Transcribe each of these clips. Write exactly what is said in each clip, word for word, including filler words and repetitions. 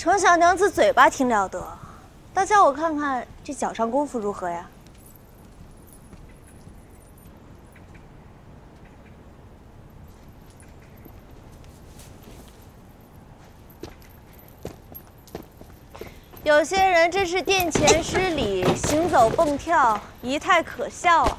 程小娘子嘴巴挺了得，倒叫我看看这脚上功夫如何呀？有些人真是殿前失礼，行走蹦跳，仪态可笑啊！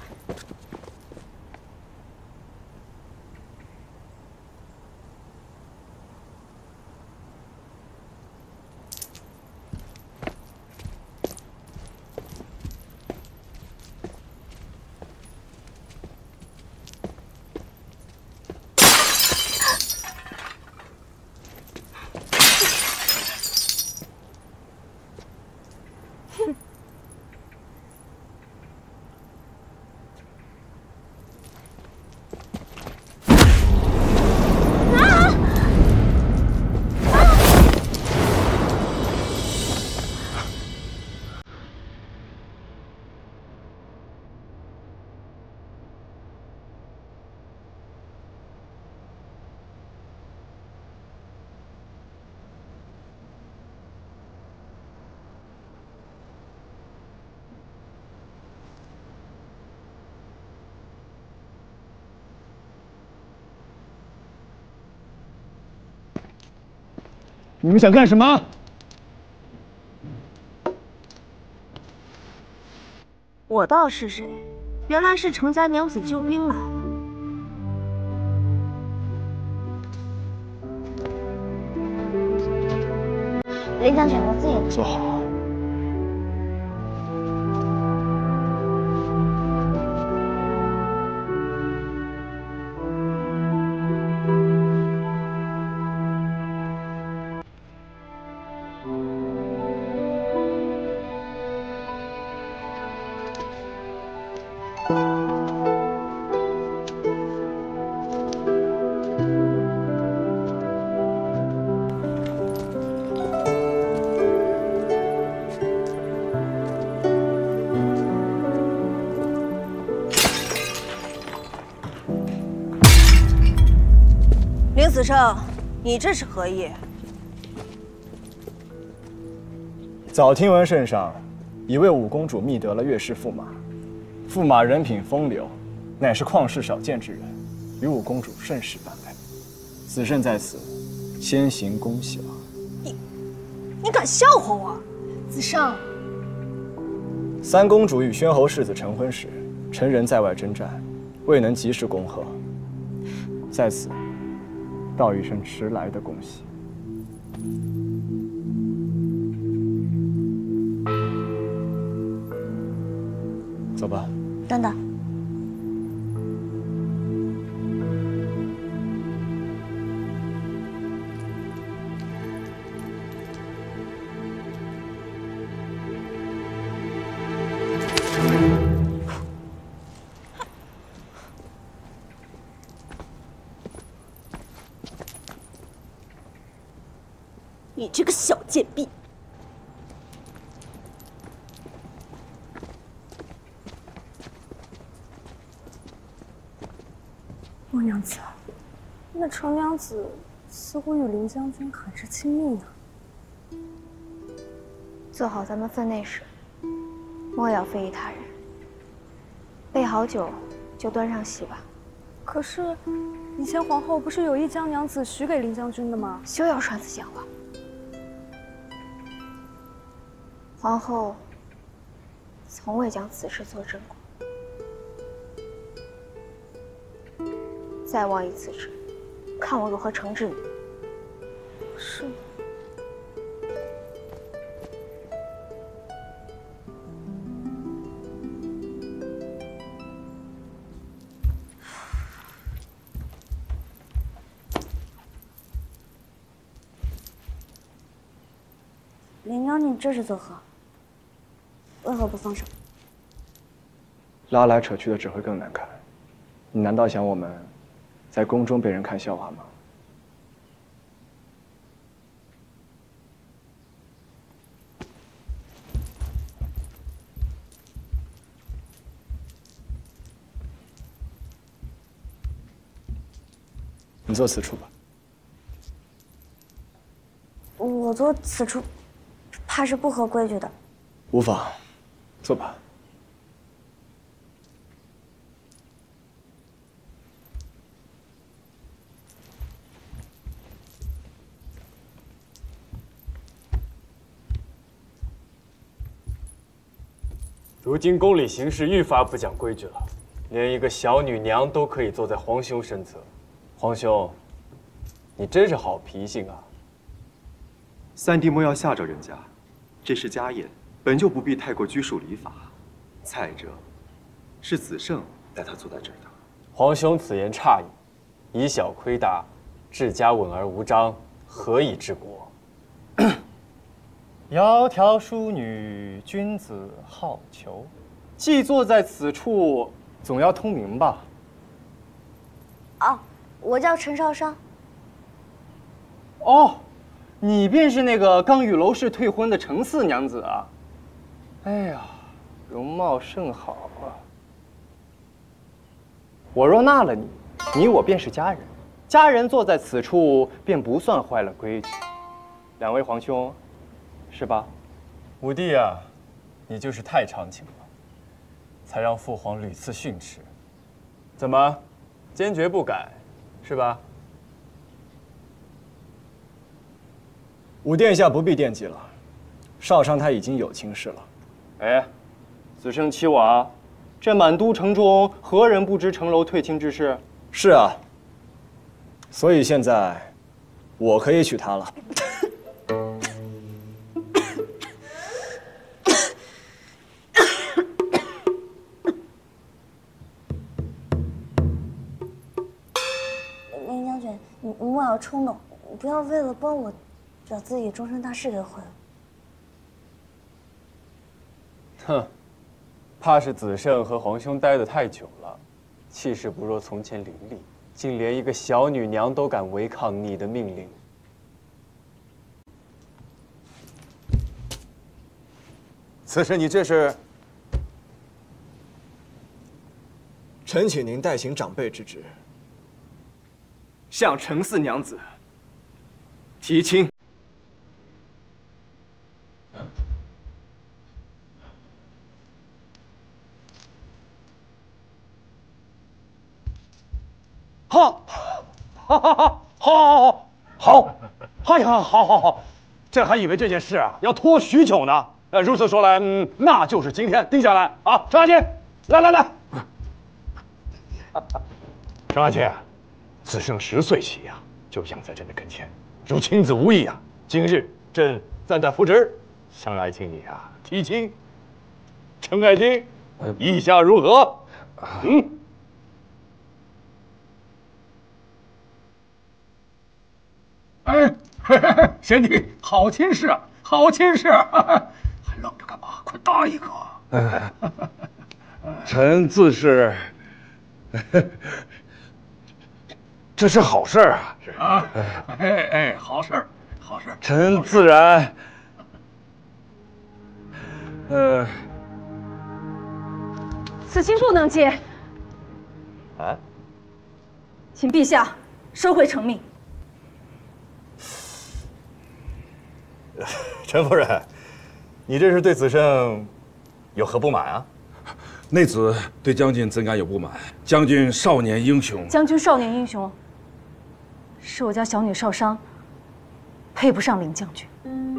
你们想干什么？ 我道是谁？原来是程家娘子救兵来。林将军，我自己坐好。 林子胜，你这是何意？ 早听闻圣上已为五公主觅得了岳氏驸马，驸马人品风流，乃是旷世少见之人，与五公主甚是般配。子胜在此，先行恭喜了。 你，你敢笑话我？子胜， 三公主与宣侯世子成婚时，臣人在外征战，未能及时恭贺，在此道一声迟来的恭喜。走吧。 等等。你这个小贱婢！ 莫娘子，那程娘子似乎与林将军很是亲密呢。 做好咱们分内事，莫要非议他人。备好酒，就端上席吧。 可是，以前皇后不是有意将娘子许给林将军的吗？ 休要擅自讲话。皇后从未将此事作证过。再妄议此事，看我如何惩治你。 是。 林将军这是作何？为何不放手？ 拉来扯去的只会更难看。你难道想我们在宫中被人看笑话吗？你坐此处吧。 我做此处，怕是不合规矩的。 无妨，坐吧。 如今宫里行事愈发不讲规矩了，连一个小女娘都可以坐在皇兄身侧。皇兄，你真是好脾性啊！ 三弟莫要吓着人家，这是家宴，本就不必太过拘束礼法。再者，是子胜带他坐在这儿的。 皇兄此言差矣，以小亏大，治家稳而无章，何以治国？ 窈窕淑女，君子好逑。既坐在此处，总要通明吧？ 哦，我叫陈少商。 哦，你便是那个刚与娄氏退婚的程四娘子啊！哎呀，容貌甚好啊！我若纳了你，你我便是家人，家人坐在此处，便不算坏了规矩。两位皇兄。是吧， 五弟啊，你就是太长情了，才让父皇屡次训斥。怎么，坚决不改，是吧？ 五殿下不必惦记了，少商他已经有亲事了。哎，子胜欺娃，这满都城中何人不知城楼退亲之事？是啊，所以现在我可以娶她了。 你莫要冲动，不要为了帮我，把自己终身大事给毁了。 哼，怕是子胜和皇兄待得太久了，气势不若从前凌厉，竟连一个小女娘都敢违抗你的命令。 此事你这是？ 臣请您代行长辈之职。向程四娘子提亲。 好，好，好，好，好，好，哎呀，好，好，好，这还以为这件事啊要拖许久呢。呃，如此说来，嗯，那就是今天定下来啊。程阿姐，来来来，程阿姐。子胜十岁起呀、啊，就养在朕的跟前，如亲子无异啊。今日朕暂代父职，向爱卿你啊提亲。程爱卿，意下如何？嗯。哎，嘿嘿嘿，贤弟，好亲事啊，好亲事、啊！还愣着干嘛？快答一个！ 哎、臣自是。这是好事啊！是啊，哎哎，好事，好事。 臣自然，呃， 此亲不能接。 啊， 请陛下收回成命。 陈夫人，你这是对子胜有何不满啊？ 内子对将军怎敢有不满？将军少年英雄， 将军少年英雄。是我家小女少商，配不上林将军。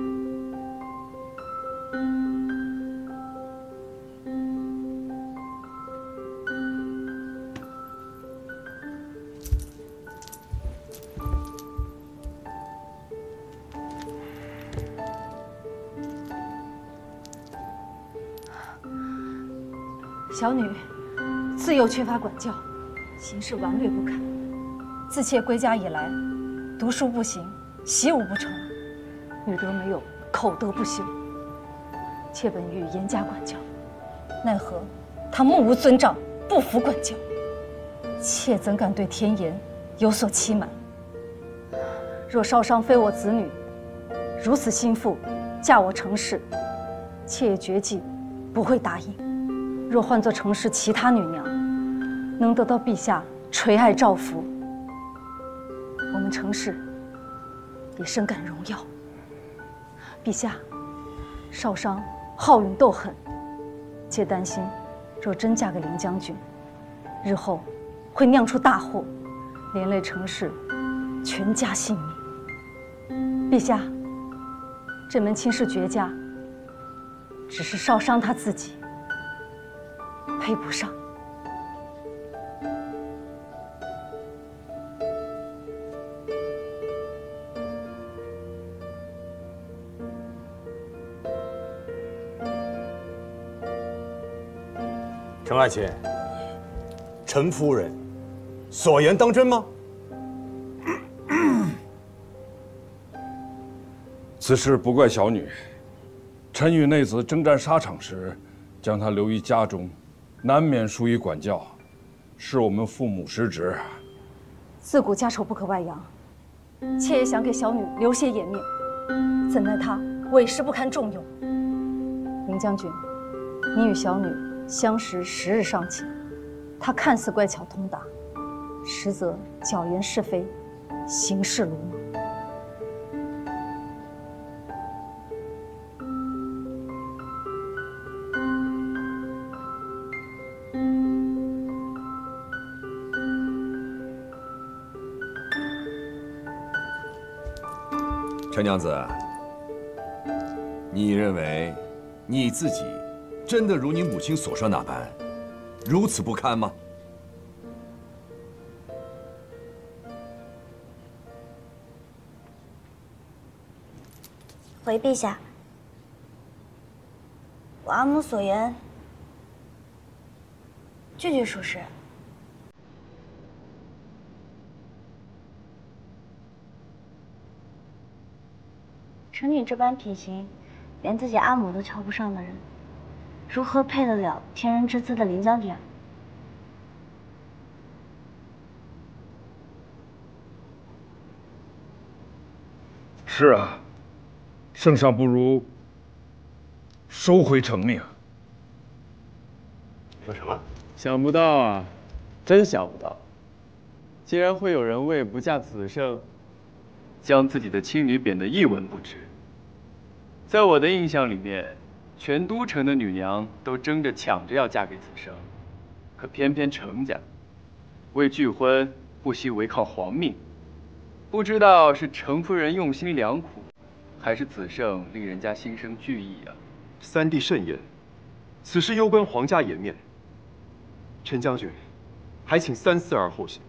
小女自幼缺乏管教，行事顽劣不堪。自妾归家以来，读书不行，习武不成，女德没有，口德不修。妾本欲严加管教，奈何他目无尊长，不服管教。妾怎敢对天颜有所欺瞒？若少商非我子女，如此心腹，嫁我程氏，妾也绝计不会答应。若换作程氏其他女娘，能得到陛下垂爱照拂，我们程氏也深感荣耀。 陛下，少商好勇斗狠，妾担心，若真嫁给林将军，日后会酿出大祸，连累程氏全家性命。陛下，这门亲事绝嫁，只是少商他自己配不上。 陈爱卿，陈夫人所言当真吗？ 此事不怪小女。臣与内子征战沙场时，将她留于家中，难免疏于管教，是我们父母失职。 自古家丑不可外扬，妾也想给小女留些颜面，怎奈她委实不堪重用。林将军，你与小女 相识十日尚浅，他看似乖巧通达，实则巧言是非，行事鲁莽。 陈娘子，你认为你自己 真的如你母亲所说那般，如此不堪吗？ 回陛下，我阿母所言，句句属实。臣女这般品行，连自己阿母都瞧不上的人， 如何配得了天人之资的林将军？ 是啊，圣上不如收回成命。 说什么？ 想不到啊，真想不到，竟然会有人为不嫁子胜，将自己的亲女贬得一文不值。在我的印象里面， 全都城的女娘都争着抢着要嫁给子胜，可偏偏程家为拒婚不惜违抗皇命，不知道是程夫人用心良苦，还是子胜令人家心生惧意啊！ 三弟慎言，此事攸关皇家颜面。陈将军，还请三思而后行。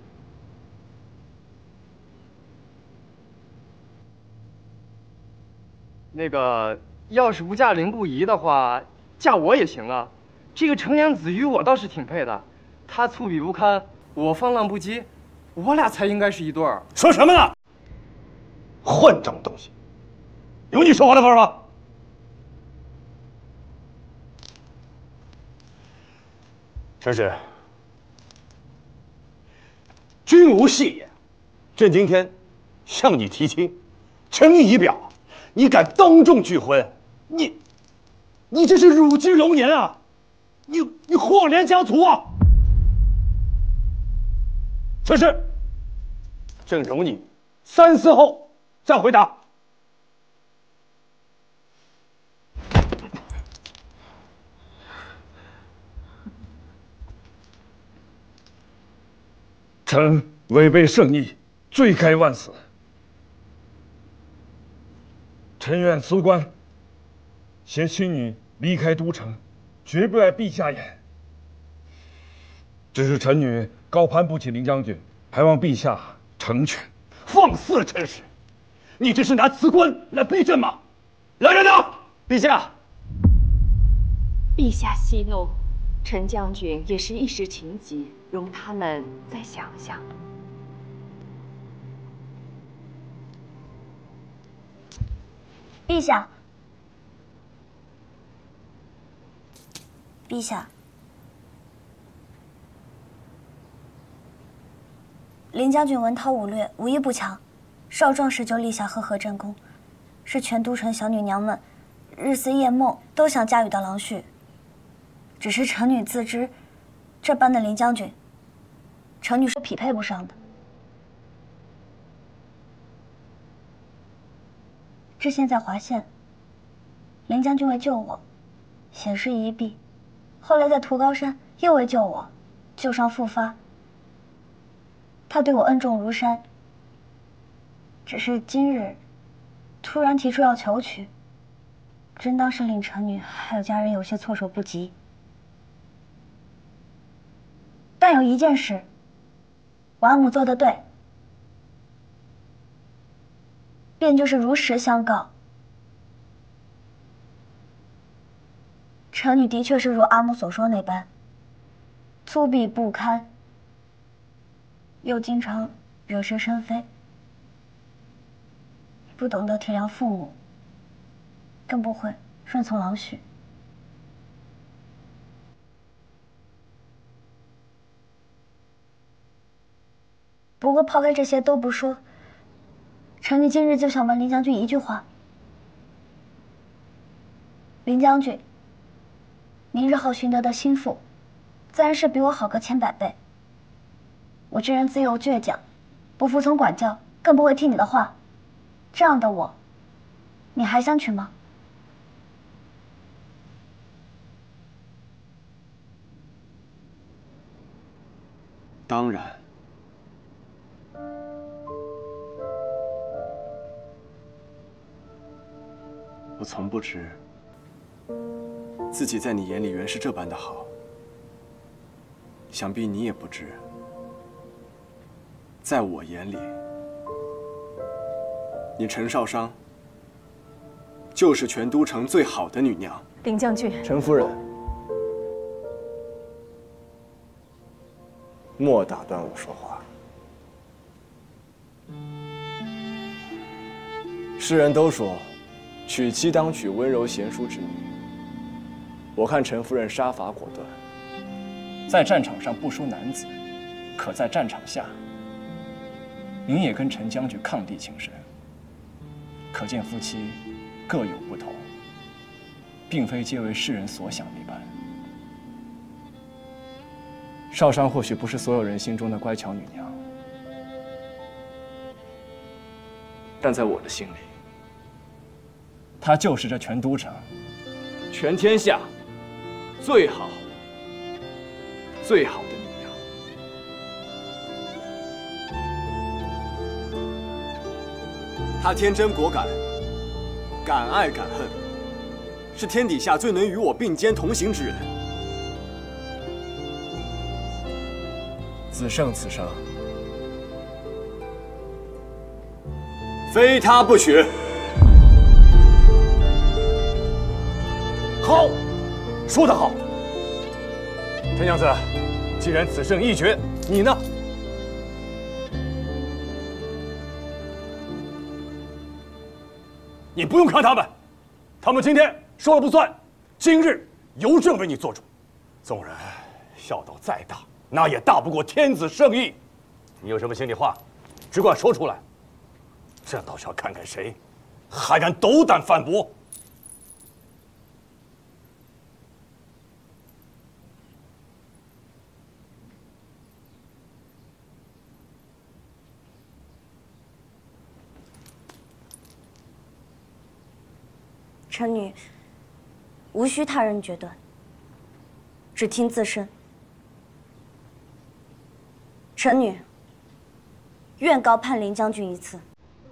那个，要是不嫁林顾仪的话，嫁我也行啊。这个程娘子与我倒是挺配的，她粗鄙不堪，我放浪不羁，我俩才应该是一对儿。 说什么呢？混账东西！有你说话的份吗？陈氏，君无戏言。朕今天向你提亲，诚意已表。 你敢当众拒婚，你，你这是辱居龙颜啊！你你祸连家族啊！此事，朕容你三思后再回答。 臣违背圣意，罪该万死。 臣愿辞官，携亲女离开都城，绝不碍陛下言。只是臣女高攀不起林将军，还望陛下成全。 放肆陈氏，你这是拿辞官来逼朕吗？来人呐！ 陛下， 陛下息怒，陈将军也是一时情急，容他们再想想。 陛下，陛下，林将军文韬武略，武艺不强，少壮时就立下赫赫战功，是全都城小女娘们日思夜梦都想驾驭的郎婿。只是臣女自知，这般的林将军，臣女是匹配不上的。知县在华县， 林将军为救我，险失一臂，后来在屠高山又为救我，旧伤复发。他对我恩重如山，只是今日突然提出要求娶，真当是令臣女还有家人有些措手不及。但有一件事，我阿母做得对，便就是如实相告。臣女的确是如阿母所说那般，粗鄙不堪，又经常惹是生非，不懂得体谅父母，更不会顺从郎婿。不过抛开这些都不说，臣女今日就想问林将军一句话。林将军，您日后寻得的心腹，自然是比我好个千百倍。我这人自幼倔强，不服从管教，更不会听你的话。这样的我，你还想娶吗？ 当然。我从不知自己在你眼里原是这般的好，想必你也不知，在我眼里，你陈少商就是全都城最好的女娘。 林将军， 陈夫人，莫打断我说话。世人都说，娶妻当娶温柔贤淑之女。我看陈夫人杀伐果断，在战场上不输男子，可在战场下，您也跟陈将军伉俪情深。可见夫妻各有不同，并非皆为世人所想那般。少商或许不是所有人心中的乖巧女娘，但在我的心里，她就是这全都城、全天下最好、最好的女娘。她天真果敢，敢爱敢恨，是天底下最能与我并肩同行之人。子胜此生，非他不娶。 好，说得好。陈娘子，既然此胜一决，你呢？你不用看他们，他们今天说了不算，今日由朕为你做主。纵然孝道再大，那也大不过天子圣意。你有什么心里话，只管说出来。朕倒是要看看谁还敢斗胆反驳。 臣女无需他人决断，只听自身。臣女愿高攀林将军一次。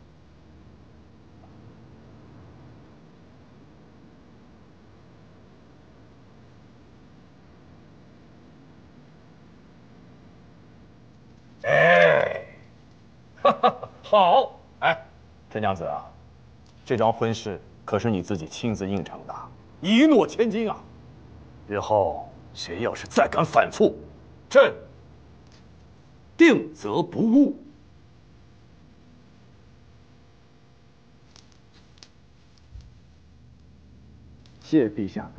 哎，哈哈，好！哎，陈娘子啊，这桩婚事可是你自己亲自应承的，一诺千金啊！日后谁要是再敢反复，朕定责不误。 谢陛下。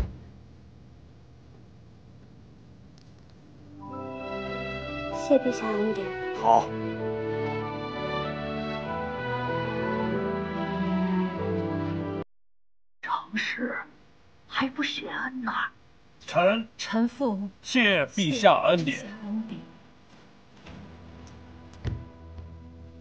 谢陛下恩典。 好。 成事还不谢恩呐？ 臣臣父谢陛下恩典。 恩典。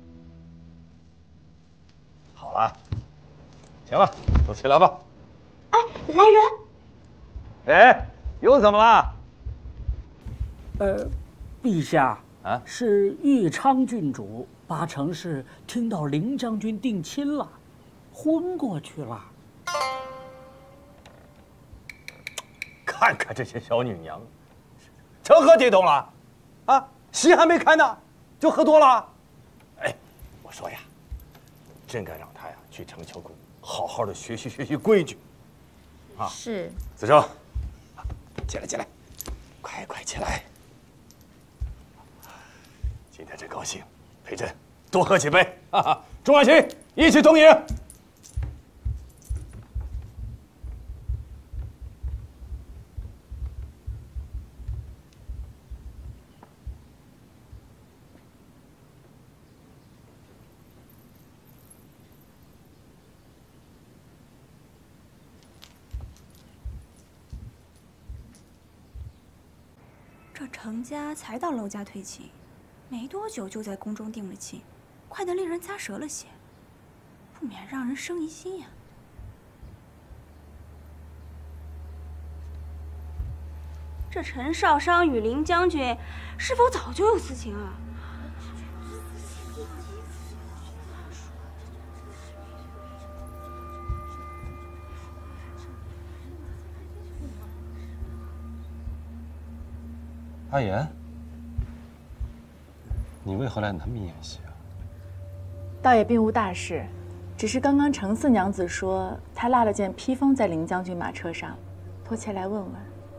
好了，行了，都起来吧。 啊， 哎，来人！ 哎，又怎么了？ 呃，陛下， 啊， 是义昌郡主八成是听到林将军定亲了，昏过去了。 看看这些小女娘，成何体统了？啊，席还没开呢，就喝多了。哎，我说呀，真该让她呀去成秋宫，好好的学习学习规矩。啊， 是。 子正，起来起来，快快起来！今天真高兴，陪朕多喝几杯。哈哈，众爱卿一起同饮。 这程家才到娄家退亲，没多久就在宫中定了亲，快得令人咂舌了些，不免让人生疑心呀。这陈少商与林将军是否早就有私情啊？ 阿言，你为何来南明演习啊？ 倒也并无大事，只是刚刚程四娘子说她落了件披风在林将军马车上，托妾来问问。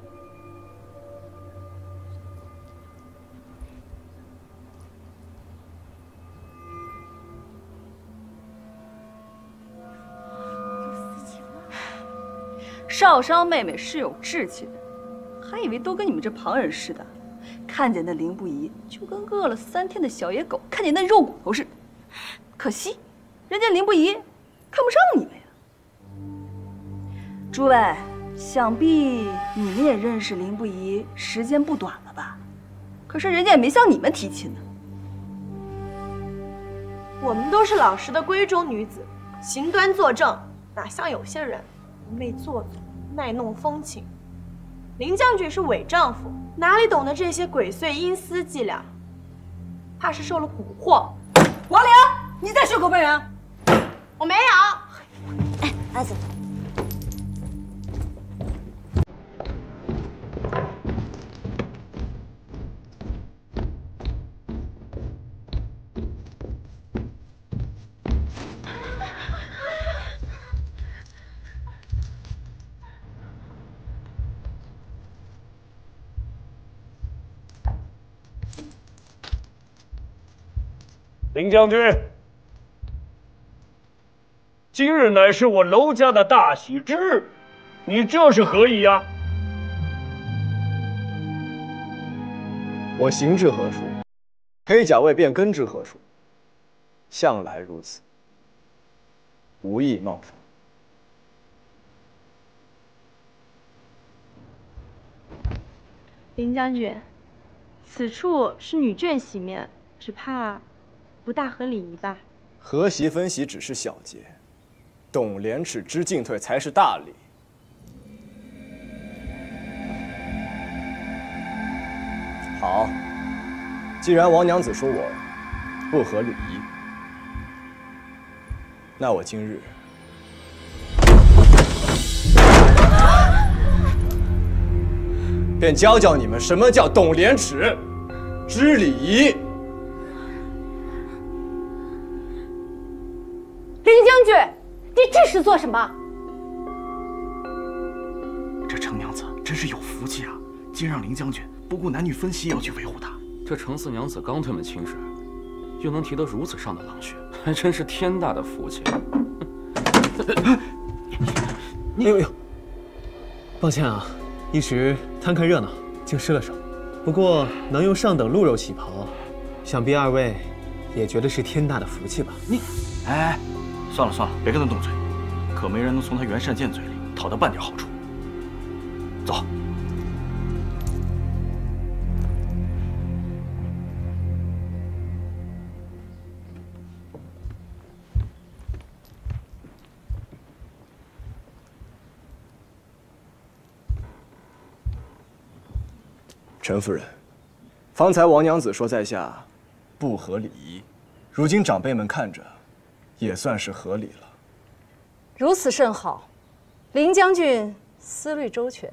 少商妹妹是有志气的，还以为都跟你们这旁人似的，看见那凌不疑就跟饿了三天的小野狗看见那肉骨头似的。可惜，人家凌不疑看不上你们呀。诸位，想必你们也认识凌不疑时间不短了吧？可是人家也没向你们提亲呢。 我们都是老实的闺中女子，行端坐正，哪像有些人一味做作，卖弄风情。林将军是伪丈夫，哪里懂得这些鬼祟阴私伎俩？怕是受了蛊惑。 王良，你在血口喷人？ 我没有。 哎，阿紫， 林将军，今日乃是我娄家的大喜之日，你这是何意呀？ 我行至何处，黑甲卫便跟至何处，向来如此，无意冒犯。 林将军，此处是女眷席面，只怕不大合礼仪吧？ 和席分席只是小节，懂廉耻知进退才是大礼。好，既然王娘子说我不合礼仪，那我今日便教教你们什么叫懂廉耻、知礼仪。 林将军，你这是做什么？ 这程娘子真是有福气啊！竟让林将军不顾男女分歧也要去维护她。 这程四娘子刚退门亲事，又能提得如此上的郎婿，还真是天大的福气。 哎呦呦，抱歉啊，一时贪看热闹，竟失了手。不过能用上等鹿肉旗袍，想必二位也觉得是天大的福气吧？ 你，哎，算了算了，别跟他动嘴，可没人能从他袁善剑嘴里讨得半点好处。走。 陈夫人，方才王娘子说在下不合礼仪，如今长辈们看着，也算是合理了。 如此甚好，林将军思虑周全。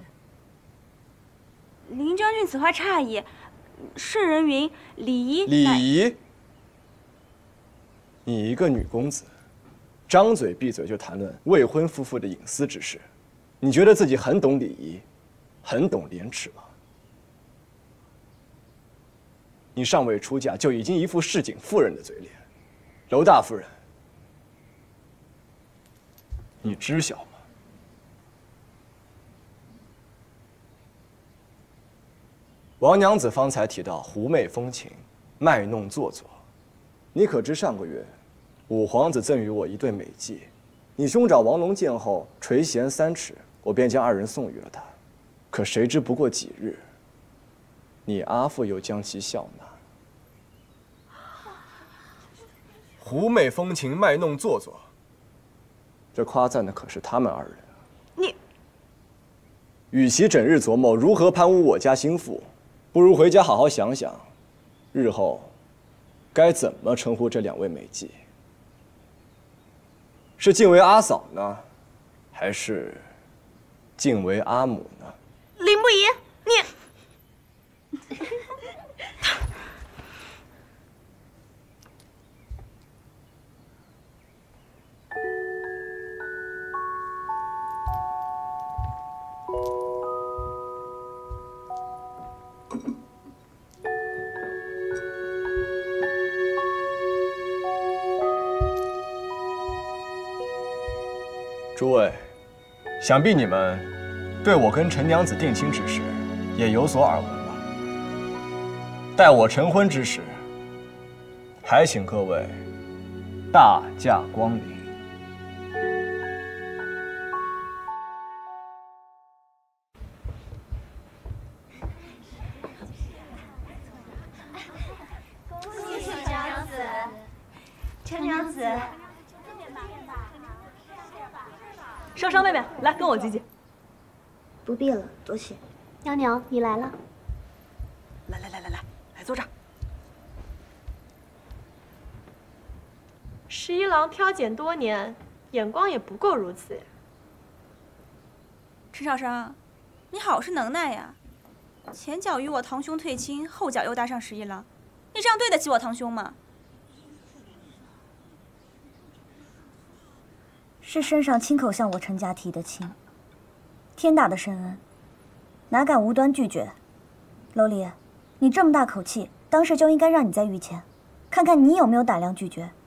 林将军此话差矣，圣人云礼仪。 礼仪？你一个女公子，张嘴闭嘴就谈论未婚夫妇的隐私之事，你觉得自己很懂礼仪，很懂廉耻吗？你尚未出嫁，就已经一副市井妇人的嘴脸，娄大夫人，你知晓吗？王娘子方才提到狐媚风情，卖弄做作，你可知上个月，五皇子赠予我一对美妓，你兄长王龙见后垂涎三尺，我便将二人送予了他。可谁知不过几日，你阿父又将其笑纳。狐媚风情，卖弄做作，这夸赞的可是他们二人啊！ 你， 与其整日琢磨如何攀污我家心腹，不如回家好好想想，日后该怎么称呼这两位美妓？是敬为阿嫂呢，还是敬为阿母呢？ 林不疑，你。 诸位，想必你们对我跟陈娘子定亲之事也有所耳闻吧？待我成婚之时，还请各位大驾光临。 恭喜陈娘子，陈娘子。 烧烧妹妹，来跟我挤挤。 不必了，多谢。娘娘，你来了。 来来来来来，来坐这儿。 十一郎挑拣多年，眼光也不够如此呀。 陈少商，你好是能耐呀！前脚与我堂兄退亲，后脚又搭上十一郎，你这样对得起我堂兄吗？ 是身上亲口向我陈家提的亲，天大的深恩，哪敢无端拒绝？楼离，你这么大口气，当时就应该让你在御前，看看你有没有胆量拒绝。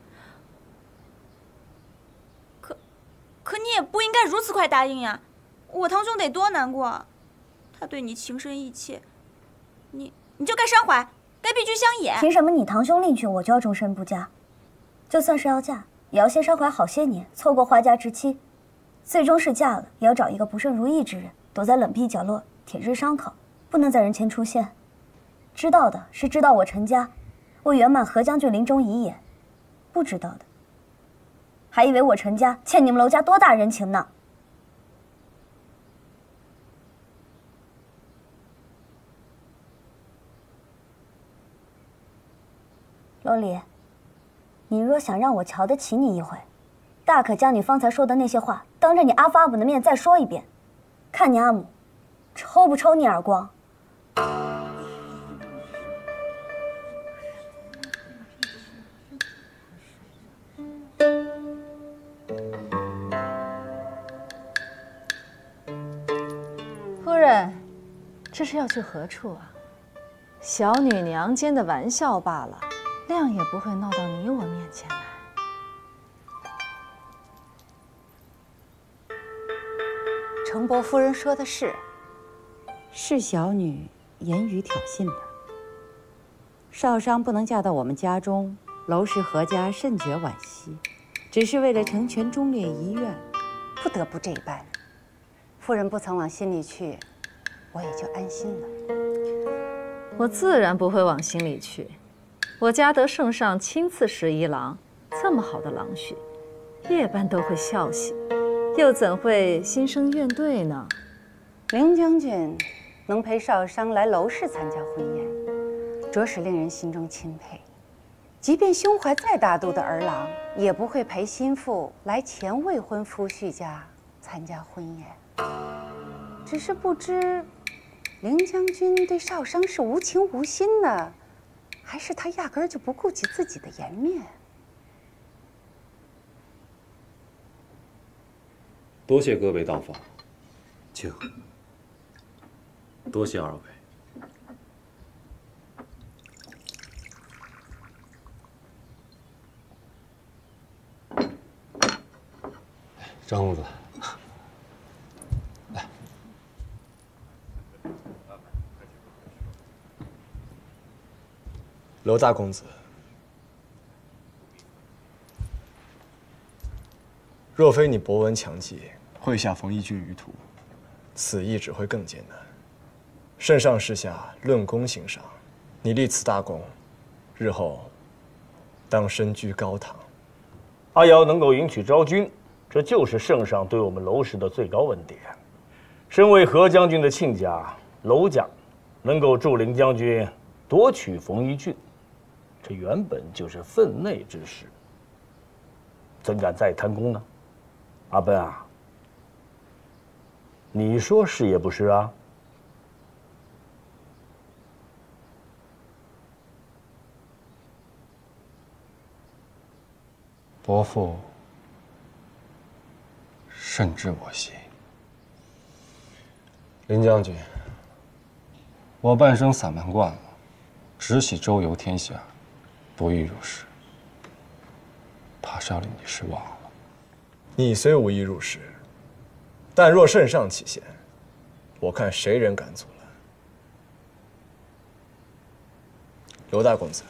可，可你也不应该如此快答应呀！我堂兄得多难过，他对你情深意切，你你就该伤怀，该避居乡野。 凭什么你堂兄另娶我就要终身不嫁？就算是要嫁，也要先伤怀好些年，错过花甲之期。最终是嫁了，也要找一个不甚如意之人，躲在冷僻角落舔舐伤口，不能在人前出现。知道的是知道我陈家为圆满何将军临终遗言，不知道的还以为我陈家欠你们娄家多大人情呢。楼离，你若想让我瞧得起你一回，大可将你方才说的那些话当着你阿父阿母的面再说一遍，看你阿母抽不抽你耳光。 夫人，这是要去何处啊？小女娘间的玩笑罢了，谅也不会闹到你我面前来。 程伯夫人说的是，是小女言语挑衅的。少商不能嫁到我们家中，娄氏何家甚觉惋惜，只是为了成全忠烈遗愿，不得不这般。夫人不曾往心里去，我也就安心了。 我自然不会往心里去。我家得圣上亲赐十一郎，这么好的郎婿，夜班都会孝喜，又怎会心生怨怼呢？ 凌将军能陪少商来娄氏参加婚宴，着实令人心中钦佩。即便胸怀再大度的儿郎，也不会陪心腹来前未婚夫婿家参加婚宴。只是不知，凌将军对少商是无情无心呢，还是他压根儿就不顾及自己的颜面？ 多谢各位到访，请。多谢二位。 张公子，来。 娄大公子，若非你博闻强记，会下冯一军于途，此役只会更艰难。圣上示下论功行赏，你立此大功，日后当身居高堂。 阿瑶能够迎娶昭君，这就是圣上对我们娄氏的最高恩典。身为何将军的亲家，娄家能够助凌将军夺取冯一郡，这原本就是分内之事，怎敢再贪功呢？阿奔啊，你说是也不是啊？ 伯父深知我心。林将军，我半生散漫惯了，只喜周游天下，不易入仕，怕是要令你失望了。 你虽无意入仕，但若圣上起贤，我看谁人敢阻拦？娄大公子。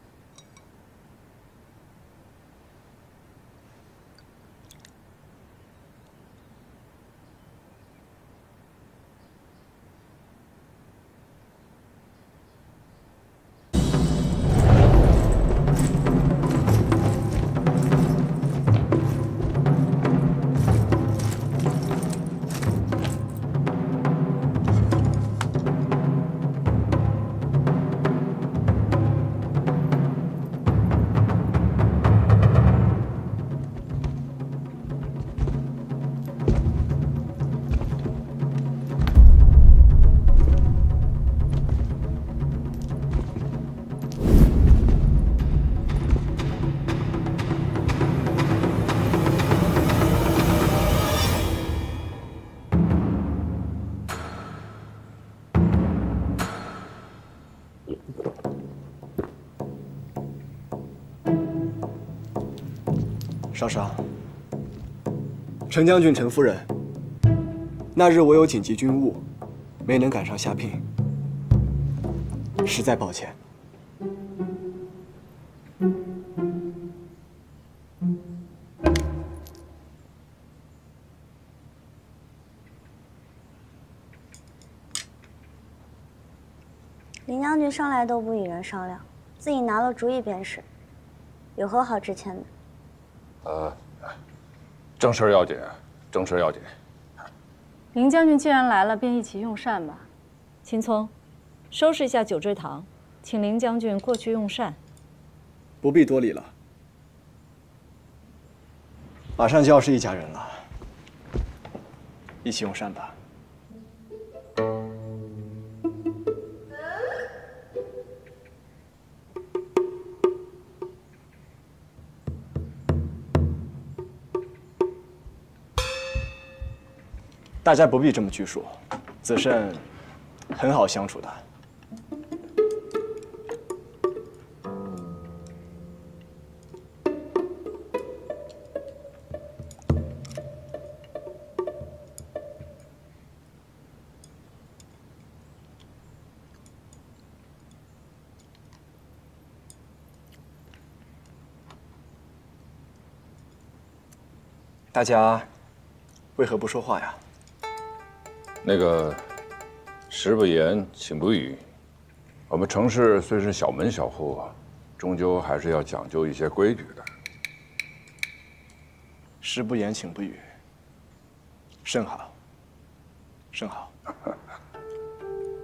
少商，陈将军、陈夫人，那日我有紧急军务，没能赶上下聘，实在抱歉。 林将军上来都不与人商量，自己拿了主意便是，有何好致歉的？ 呃，正事要紧，正事要紧。 林将军既然来了，便一起用膳吧。 秦聪，收拾一下酒坠堂，请林将军过去用膳。 不必多礼了，马上就要是一家人了，一起用膳吧。大家不必这么拘束，子慎很好相处的。大家为何不说话呀？ 那个，食不言，寝不语。我们程氏虽是小门小户，终究还是要讲究一些规矩的。 食不言，寝不语，甚好，甚好。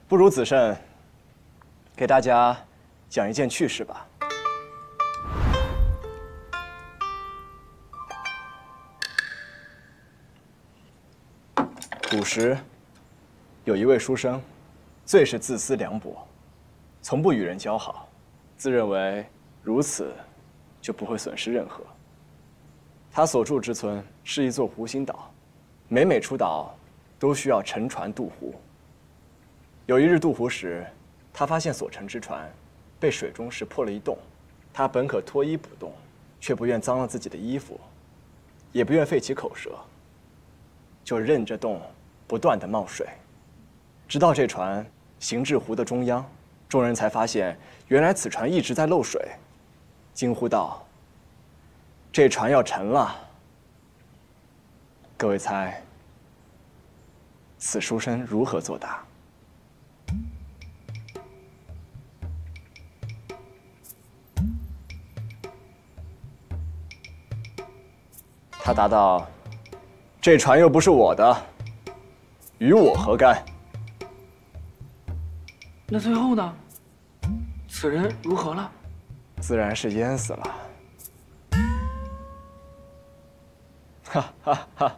不如子慎给大家讲一件趣事吧。古时有一位书生，最是自私凉薄，从不与人交好，自认为如此就不会损失任何。他所住之村是一座湖心岛，每每出岛都需要乘船渡湖。有一日渡湖时，他发现所乘之船被水中石破了一洞，他本可脱衣补洞，却不愿脏了自己的衣服，也不愿废其口舌，就任着洞不断地冒水，直到这船行至湖的中央，众人才发现原来此船一直在漏水，惊呼道：“这船要沉了！”各位猜，此书生如何作答？他答道：“这船又不是我的，与我何干？” 那最后呢？此人如何了？ 自然是淹死了。哈哈哈！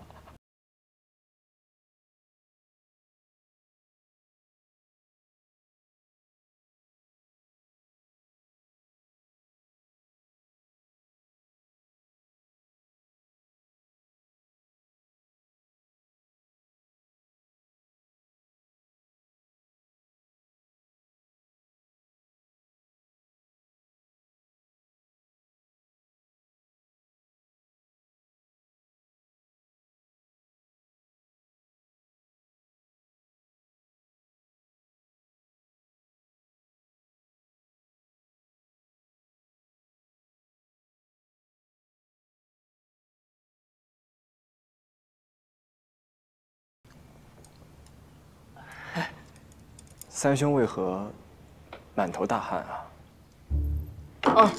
三兄为何满头大汗啊？ 啊！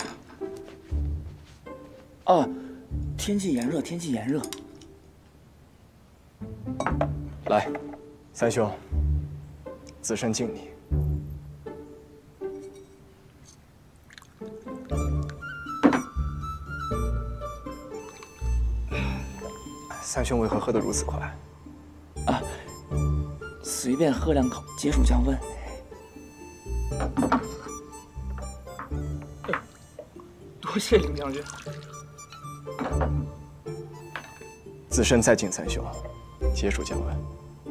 哦，天气炎热，天气炎热。 来，三兄，子慎敬你。三兄为何喝得如此快？ 啊，随便喝两口，解暑降温。多谢林将军。 子慎再敬三兄，解暑降温。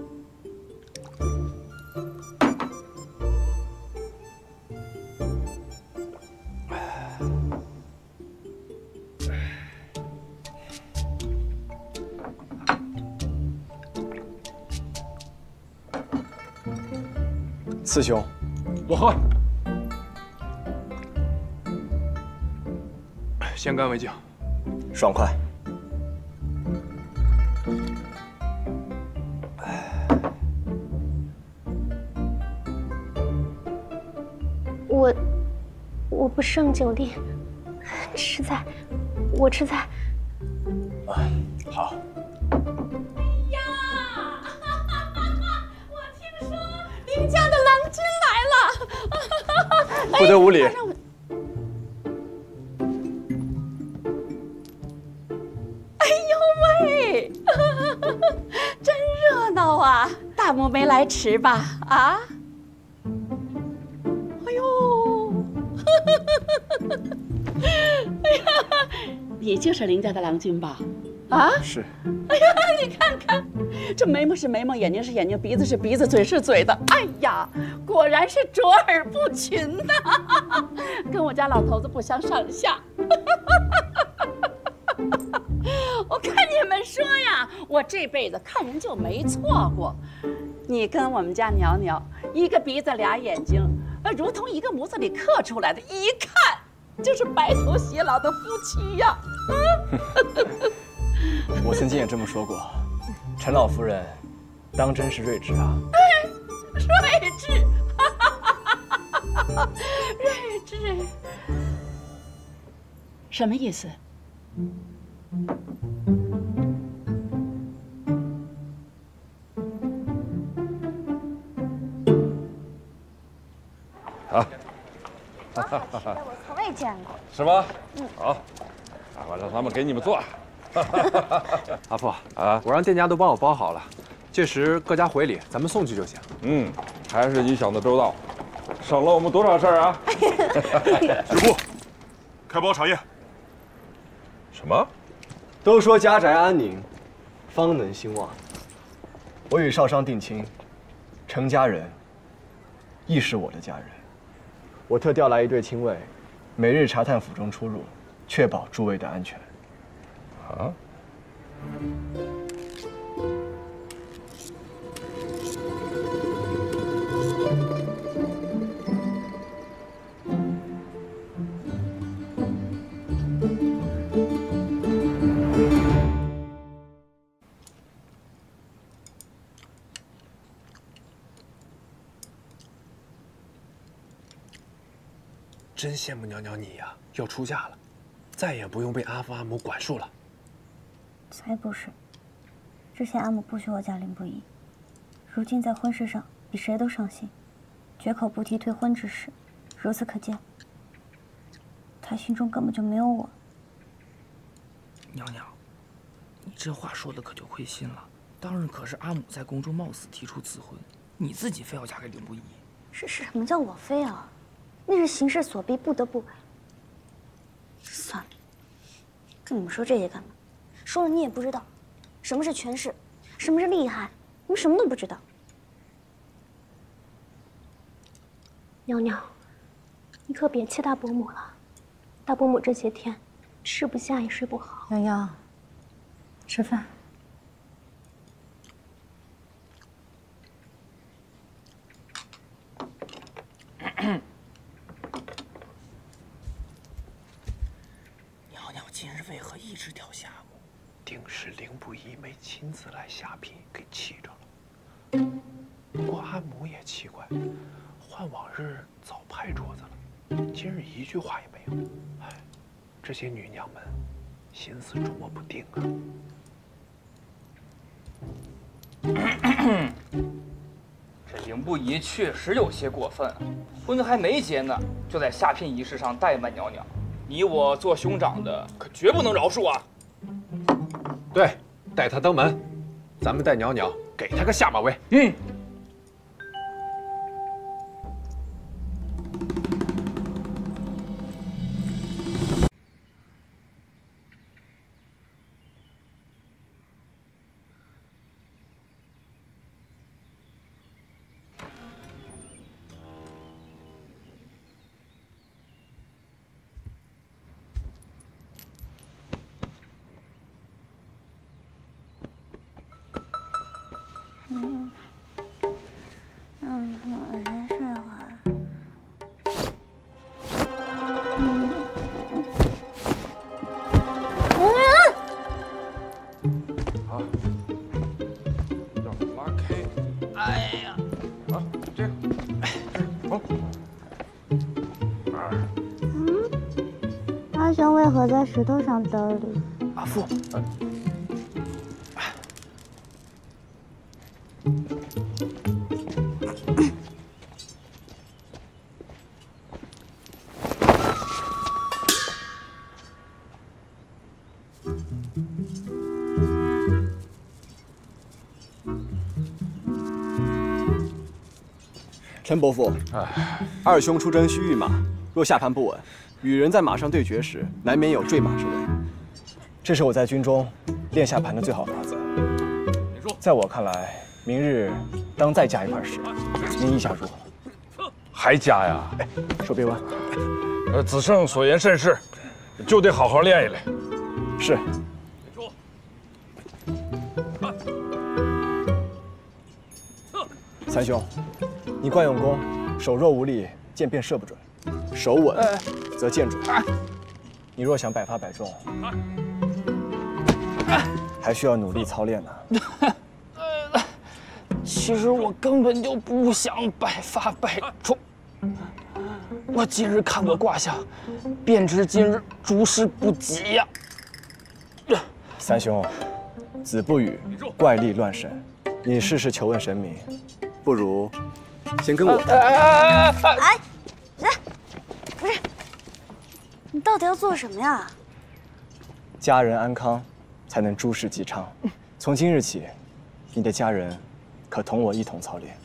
四兄， 我喝。先干为敬， 爽快。 我我不胜酒力，吃菜，我吃菜。 啊，好。 林家的郎君来了， 不得无礼。 哎呦喂，真热闹啊！大母没来迟吧？啊？哎呦，哎呀，你就是林家的郎君吧？啊？ 是。 哎呀，你看看，这眉毛是眉毛，眼睛是眼睛，鼻子是鼻子，嘴是嘴的。哎呀，果然是卓尔不群呐，跟我家老头子不相上下。我看你们说呀，我这辈子看人就没错过。你跟我们家苗苗，一个鼻子俩眼睛，呃，如同一个模子里刻出来的，一看就是白头偕老的夫妻呀。 我曾经也这么说过，陈老夫人当真是睿智啊！ 睿智，睿智，什么意思？ 我从未见过。 是吧？ 嗯， 好，啊，我让他们给你们做。 阿父啊，我让店家都帮我包好了，届时各家回礼，咱们送去就行。 嗯，还是你想的周到，省了我们多少事儿啊！ 师傅，开包茶宴。 什么？ 都说家宅安宁，方能兴旺。我与少商定亲，程家人亦是我的家人。我特调来一队亲卫，每日查探府中出入，确保诸位的安全。 啊？ 真羡慕娘娘你呀，要出嫁了，再也不用被阿父阿母管束了。 才不是！之前阿母不许我嫁林不疑，如今在婚事上比谁都上心，绝口不提退婚之事。如此可见，她心中根本就没有我。 娘娘，你这话说的可就亏心了。当日可是阿母在宫中冒死提出赐婚，你自己非要嫁给林不疑。 是是什么叫我非啊？那是形势所逼，不得不为。算了，跟你们说这些干嘛？说了你也不知道，什么是权势，什么是厉害，你们什么都不知道。 娘娘，你可别气大伯母了。大伯母这些天吃不下也睡不好。 洋洋，吃饭。 娘娘今日为何一直掉下目？ 定是凌不疑没亲自来下聘，给气着了。不过阿母也奇怪，换往日早拍桌子了，今日一句话也没有。哎，这些女娘们心思琢磨不定啊。这凌不疑确实有些过分，婚还没结呢，就在下聘仪式上怠慢娘娘。你我做兄长的，可绝不能饶恕啊！ 对，带她登门，咱们带袅袅给她个下马威。 嗯。 嗯，嗯，我先睡会儿。嗯， 好，要拉开。 哎呀， 好，这样，好。 嗯，阿香为何在石头上兜里？ 阿父。 陈伯父，二兄出征西域马，若下盘不稳，与人在马上对决时，难免有坠马之危。这是我在军中练下盘的最好法子。在我看来，明日当再加一块石，您意下如何？ 还加呀？ 哎，手别弯。 呃，子胜所言甚是，就得好好练一练。 是。三兄，你惯用功，手若无力，箭便射不准；手稳，则箭准。你若想百发百中，还需要努力操练呢。 其实我根本就不想百发百中。我今日看过卦象，便知今日诸事不吉呀。 三兄，子不语怪力乱神，你事事求问神明，不如先跟我。 哎，来，不是， 你到底要做什么呀？ 家人安康，才能诸事吉昌。从今日起，你的家人可同我一同操练。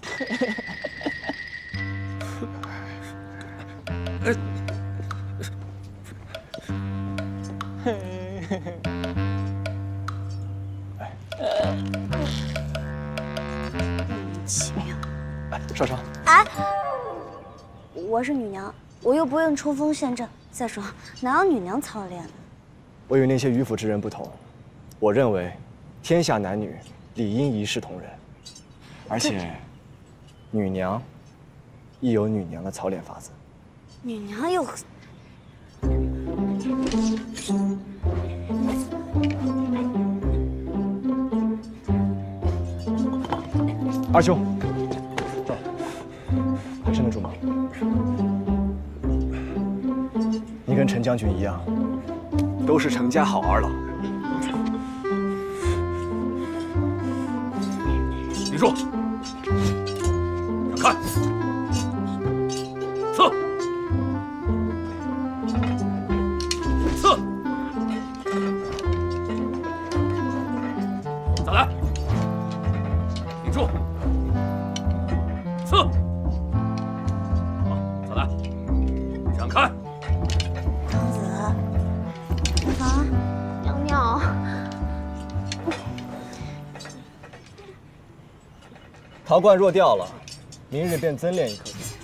奇妙。 哎，少少。 哎，我是女娘，我又不用冲锋陷阵。再说，哪有女娘操练的？ 我与那些迂腐之人不同，我认为，天下男女理应一视同仁，而且，女娘亦有女娘的操练法子。 女娘又…… 二兄，走，还撑得住吗？你跟陈将军一样，都是陈家好儿郎。 林树，看，刺，刺，再来，林树，刺，好，再来，闪开。 公子，啊， 娘娘。 陶罐若掉了，明日便增炼一颗。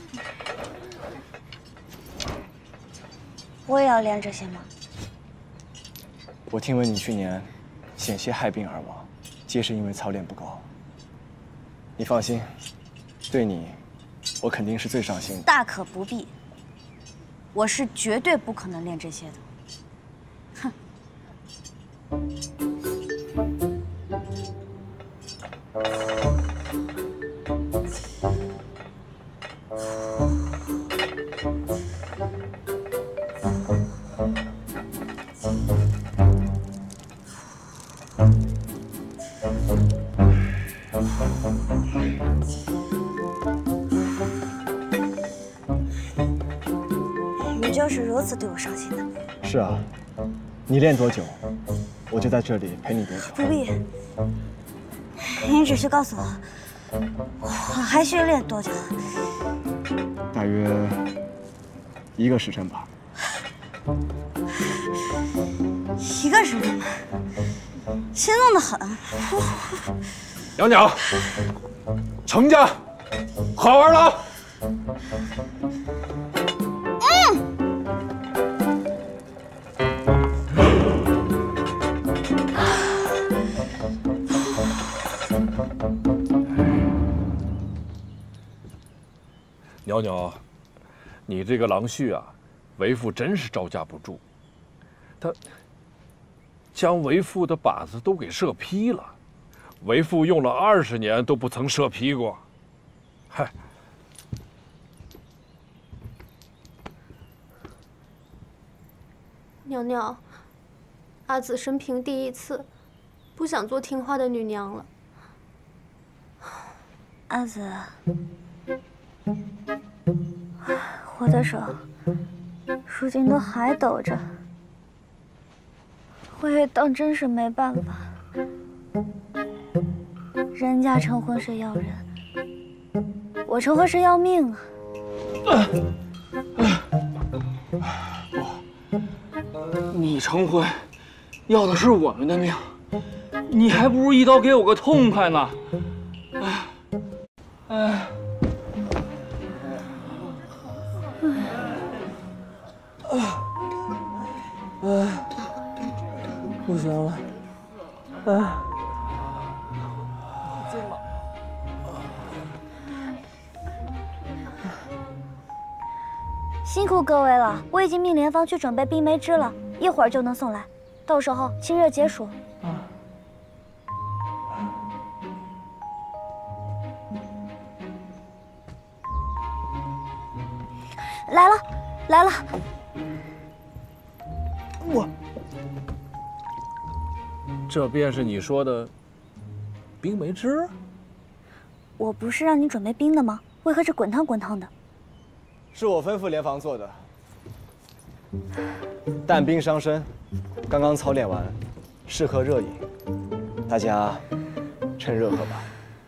我也要练这些吗？ 我听闻你去年险些害病而亡，皆是因为操练不够。你放心，对你，我肯定是最上心的。 大可不必，我是绝对不可能练这些的。哼。你就是如此对我上心的。 是啊，你练多久，我就在这里陪你多久。 不必，你只需告诉我，我还需练多久？ 大约一个时辰吧。 一个时辰，心动的很。 娘娘，程家好儿郎。 娘娘，你这个郎婿啊，为父真是招架不住。他将为父的靶子都给射劈了，为父用了二十年都不曾射劈过。嗨， 娘娘，阿紫生平第一次，不想做听话的女娘了。 阿紫。我的手如今都还抖着，我也当真是没办法。人家成婚是要人，我成婚是要命啊！ 你成婚要的是我们的命，你还不如一刀给我个痛快呢！哎，哎。哎，不行了，哎，劲了。 辛苦各位了，我已经命莲芳去准备冰梅汁了，一会儿就能送来，到时候清热解暑。啊。来了，来了。 我，这便是你说的冰梅汁？ 我不是让你准备冰的吗？为何是滚烫滚烫的？ 是我吩咐莲房做的。 淡冰伤身，刚刚操练完，适合热饮，大家趁热喝吧。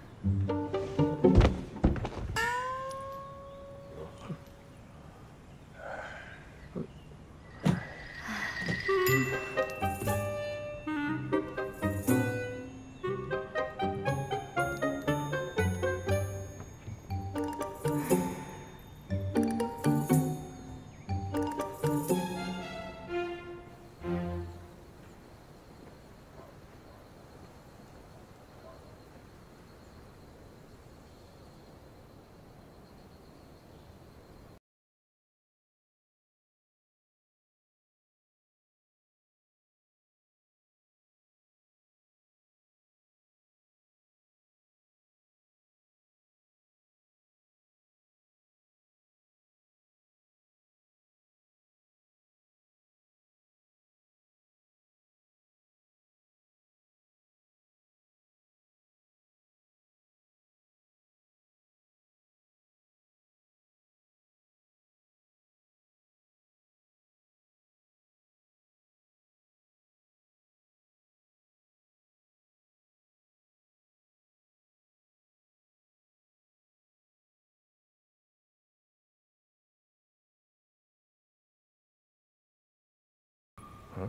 嗯，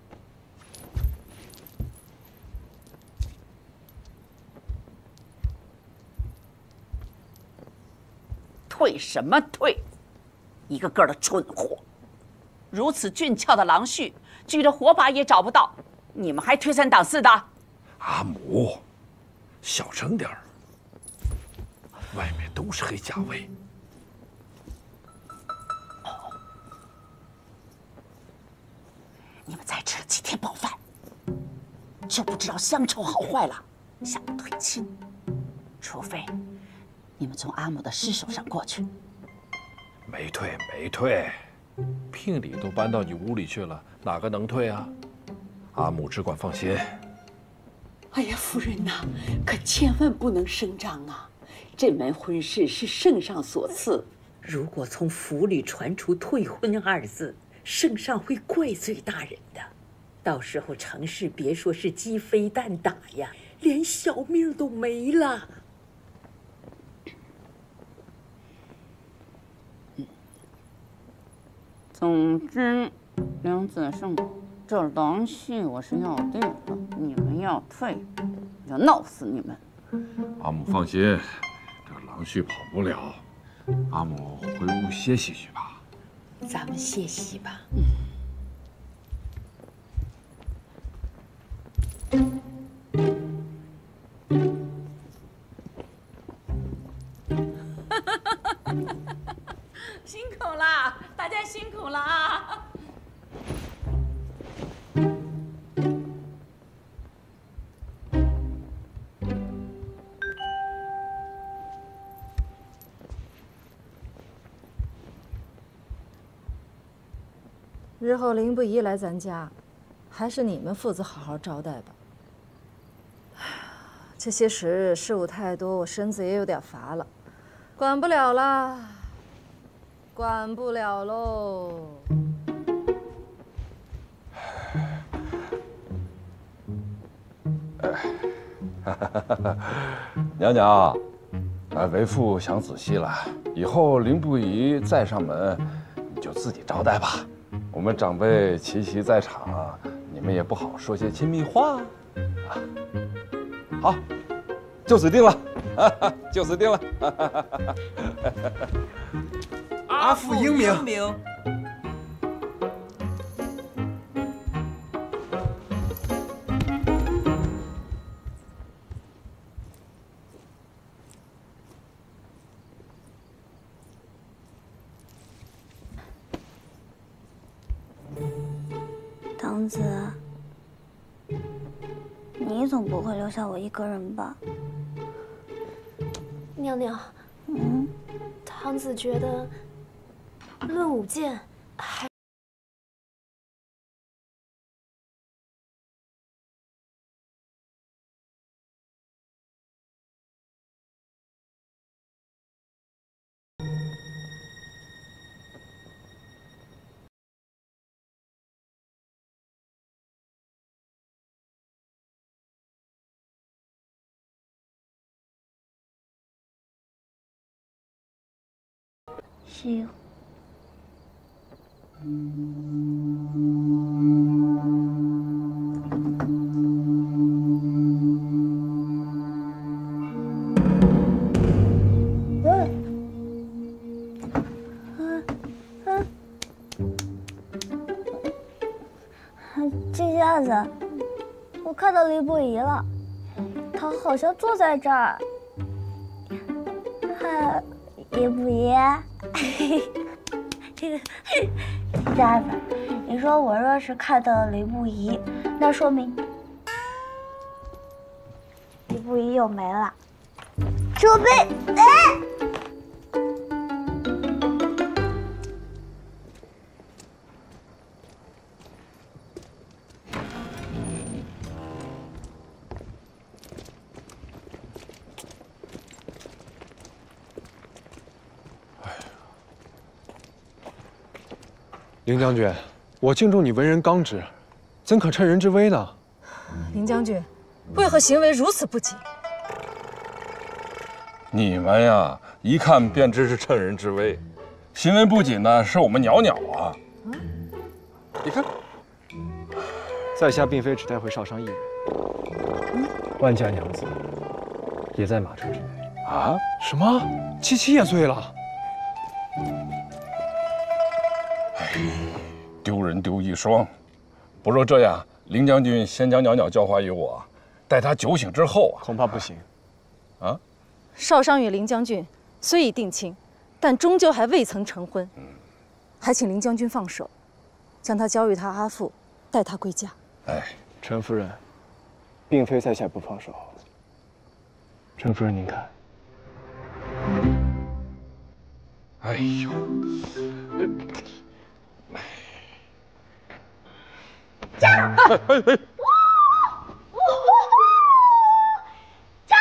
退什么退？一个个的蠢货！如此俊俏的郎婿，举着火把也找不到，你们还推三挡四的？ 阿母，小声点儿，外面都是黑甲卫。 你们才吃了几天饱饭，就不知道乡愁好坏了，想退亲，除非你们从阿母的尸首上过去。 没退，没退，聘礼都搬到你屋里去了，哪个能退啊？阿母只管放心。 哎呀，夫人呐，可千万不能声张啊！这门婚事是圣上所赐，如果从府里传出退婚二字， 圣上会怪罪大人的，到时候成事别说是鸡飞蛋打呀，连小命都没了。 总之，梁子胜，这郎婿我是要定了，你们要退，我就闹死你们！ 阿母放心，这郎婿跑不了，阿母回屋歇息去吧。 咱们歇息吧。 辛苦啦，大家辛苦了啊！ 日后林不疑来咱家，还是你们父子好好招待吧。这些时日事务太多，我身子也有点乏了，管不了啦，管不了喽。 娘娘，啊，为父想仔细了，以后林不疑再上门，你就自己招待吧。我们长辈齐齐在场，你们也不好说些亲密话啊。好，就此定了，就此定了。 阿父英明。 堂子，你总不会留下我一个人吧？ 娘娘， 嗯， 堂子觉得论舞剑还。 喜。这下子，我看到林不疑了，他好像坐在这儿。嗨，林不疑，家子，你说我若是看到了林不疑，那说明林不疑又没了。准备，哎！ 林将军，我敬重你为人刚直，怎可趁人之危呢？ 林将军，为何行为如此不谨？ 你们呀，一看便知是趁人之危，行为不谨的是我们袅袅啊！你看， 在下并非只带回少商一人，万家娘子也在马车之内。 啊？什么？七七也醉了？ 丢人丢一双，不若这样，林将军先将袅袅教化于我，待他酒醒之后啊， 恐怕不行。 啊？ 少商与林将军虽已定亲，但终究还未曾成婚，还请林将军放手，将他交予他阿父，带他归家。 哎， 陈夫人，并非在下不放手。陈夫人，您看。 哎呦， 驾！ 哎哎哎！ 驾！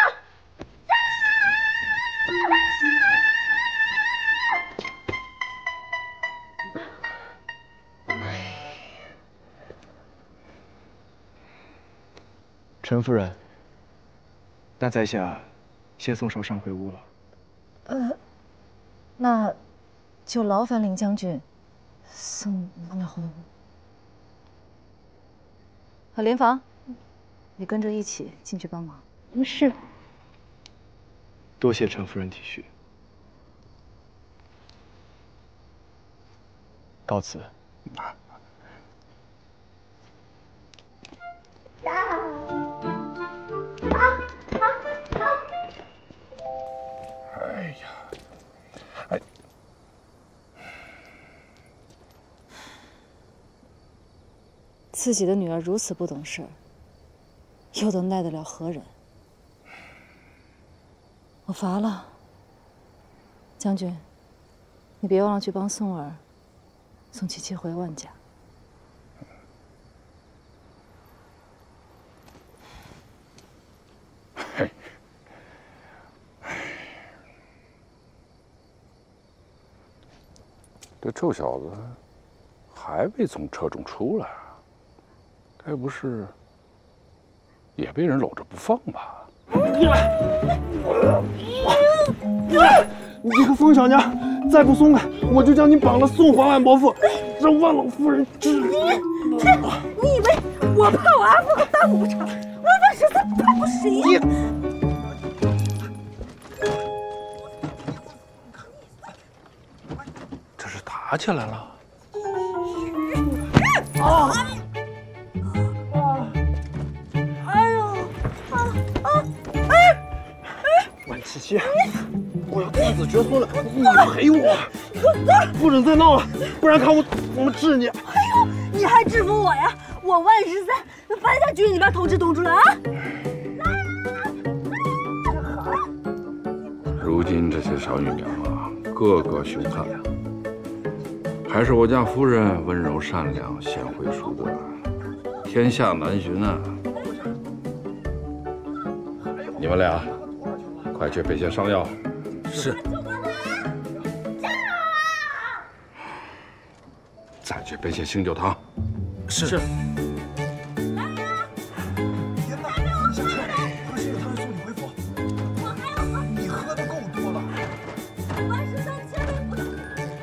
陈夫人，那在下先送少商回屋了。 呃，那就劳烦林将军送袅袅回屋。啊，莲房，你跟着一起进去帮忙。 是。 多谢陈夫人体恤。告辞。 哎呀，哎， 自己的女儿如此不懂事儿，又能奈得了何人？我乏了。将军，你别忘了去帮宋儿送七七回万家。 嘿，这臭小子还未从车中出来啊，该不是也被人搂着不放吧？ 你这个疯小娘，再不松开，我就将你绑了送还万伯父，让万老夫人治你。 你以为我怕我阿父和大母不成？我万十三怕不是一。 这是打起来了。 啊！哎呦！啊啊！哎！ 万七七，我要断子绝孙了，你陪我！不准再闹了，不然看我怎么治你！ 哎呦，你还制服我呀？我万十三，白家军里边同吃同住了啊！ 如今这些小女娘啊，个个凶悍，还是我家夫人温柔善良、贤惠淑德，天下难寻啊！你们俩快去备些伤药。 是。 再去备些醒酒汤。 是。 别闹，你先吃，喝醒酒汤送你回府。你喝的够多了。 万十三千万不能。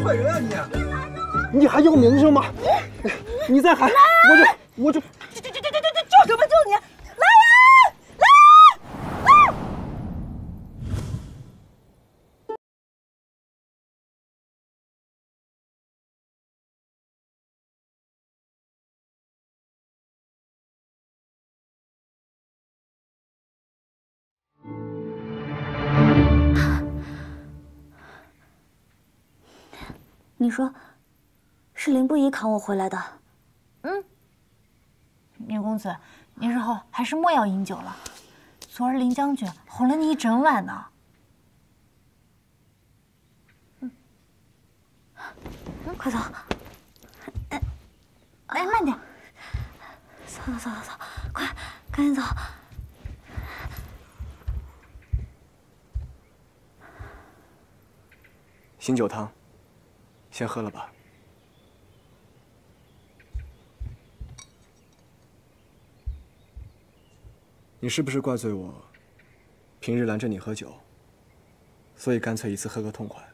蠢人啊你！你还要名声吗？你再喊，我就我就救救救救救救什么救你？来人！来！来！ 你说，是林不疑扛我回来的？ 嗯。林公子，你日后还是莫要饮酒了。昨儿林将军哄了你一整晚呢。 嗯，快走！ 来，慢点。 走走走走走，快，赶紧走！ 醒酒汤，先喝了吧。你是不是怪罪我，平日拦着你喝酒，所以干脆一次喝个痛快？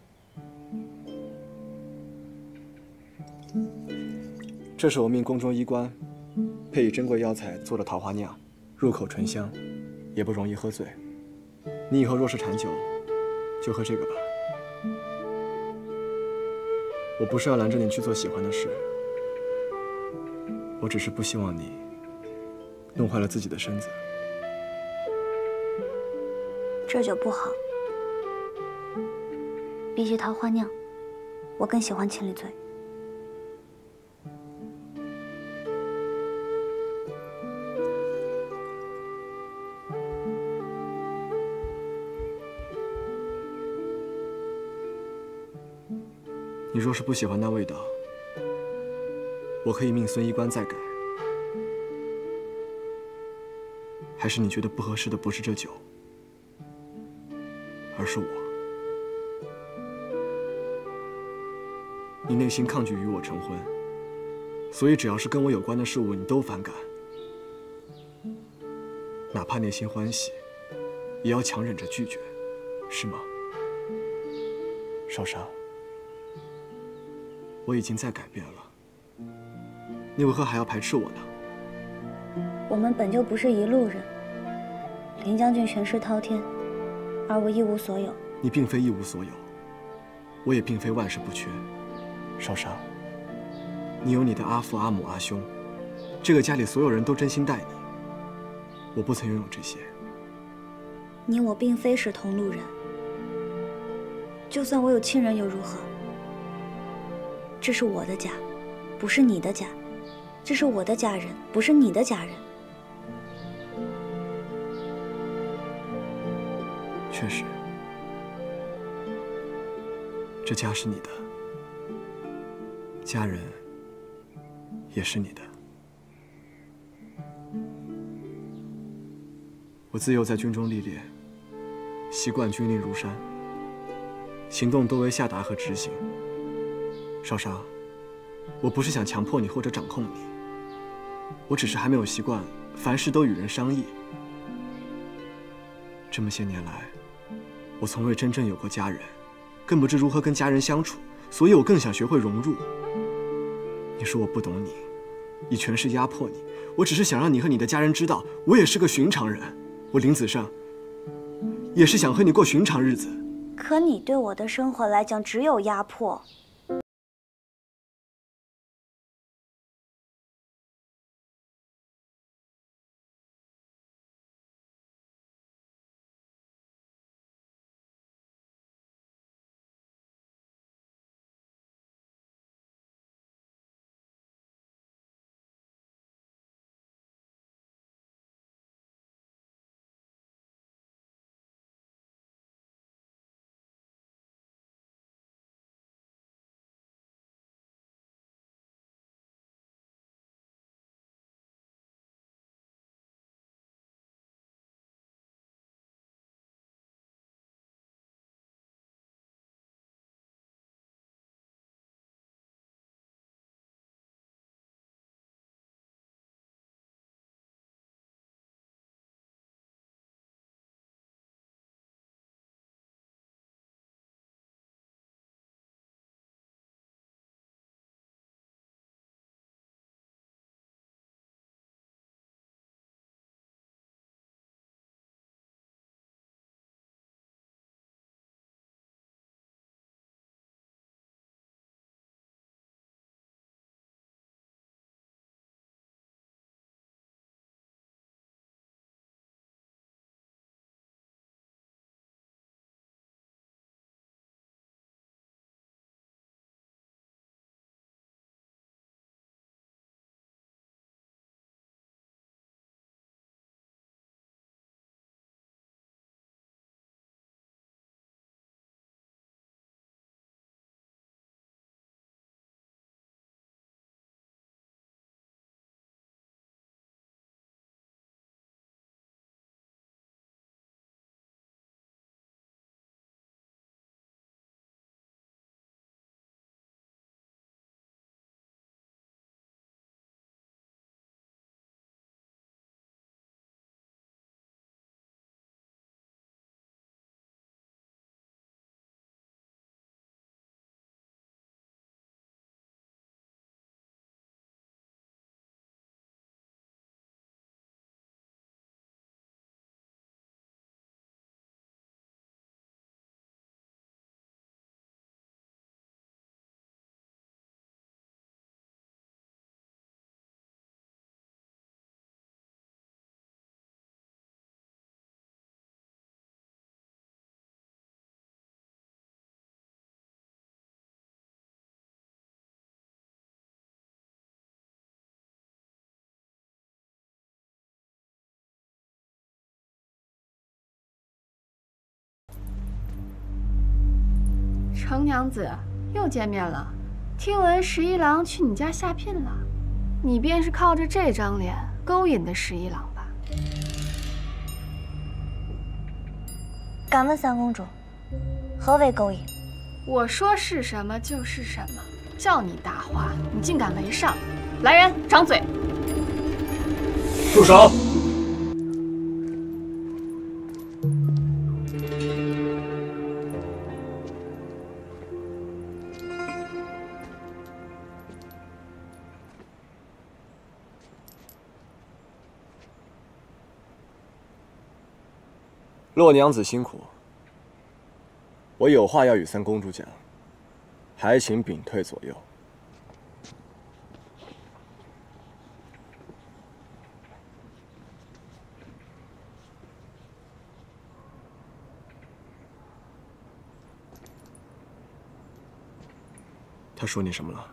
这是我命宫中医官配以珍贵药材做的桃花酿，入口醇香，也不容易喝醉。你以后若是馋酒，就喝这个吧。我不是要拦着你去做喜欢的事，我只是不希望你弄坏了自己的身子。 这酒不好，比起桃花酿，我更喜欢千里醉。 你若是不喜欢那味道，我可以命孙医官再改。还是你觉得不合适的不是这酒，而是我？你内心抗拒与我成婚，所以只要是跟我有关的事物，你都反感，哪怕内心欢喜，也要强忍着拒绝，是吗？少商。我已经在改变了，你为何还要排斥我呢？ 我们本就不是一路人。林将军权势滔天，而我一无所有。 你并非一无所有，我也并非万事不缺。少商，你有你的阿父、阿母、阿兄，这个家里所有人都真心待你。我不曾拥有这些。 你我并非是同路人，就算我有亲人又如何？这是我的家，不是你的家；这是我的家人，不是你的家人。 确实，这家是你的，家人也是你的。我自幼在军中历练，习惯军令如山，行动多为下达和执行。少商，我不是想强迫你或者掌控你，我只是还没有习惯凡事都与人商议。这么些年来，我从未真正有过家人，更不知如何跟家人相处，所以我更想学会融入。你说我不懂你，以权势压迫你，我只是想让你和你的家人知道，我也是个寻常人。我林子胜，也是想和你过寻常日子。 可你对我的生活来讲，只有压迫。 程娘子，又见面了。听闻十一郎去你家下聘了，你便是靠着这张脸勾引的十一郎吧？ 敢问三公主，何为勾引？ 我说是什么就是什么，叫你大话，你竟敢违上！来人，掌嘴！ 住手！洛娘子辛苦，我有话要与三公主讲，还请屏退左右。他说你什么了？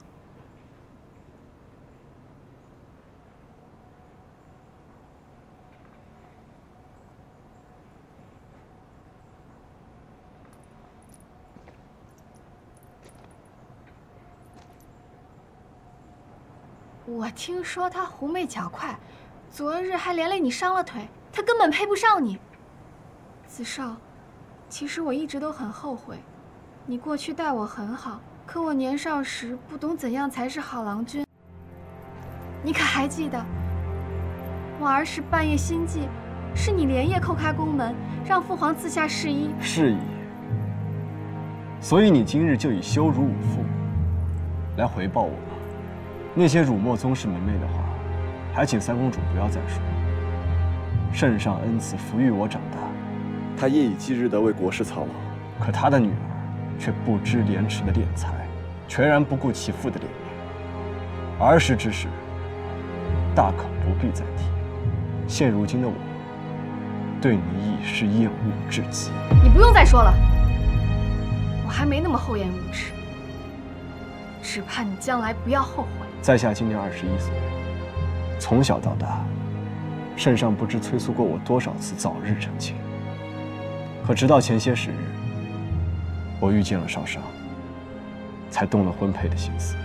我听说他狐媚脚快，昨日还连累你伤了腿，他根本配不上你。子少，其实我一直都很后悔，你过去待我很好，可我年少时不懂怎样才是好郎君。你可还记得，我儿时半夜心悸，是你连夜叩开宫门，让父皇赐下侍衣。 是矣。所以你今日就以羞辱吾父来回报我吧。那些辱没宗室门楣的话，还请三公主不要再说。圣上恩赐抚育我长大，他夜以继日地为国事操劳，可他的女儿却不知廉耻的敛财，全然不顾其父的脸面。儿时之事，大可不必再提。现如今的我，对你已是厌恶至极。 你不用再说了，我还没那么厚颜无耻，只怕你将来不要后悔。 在下今年二十一岁，从小到大，圣上不知催促过我多少次早日成亲。可直到前些时日，我遇见了少商，才动了婚配的心思。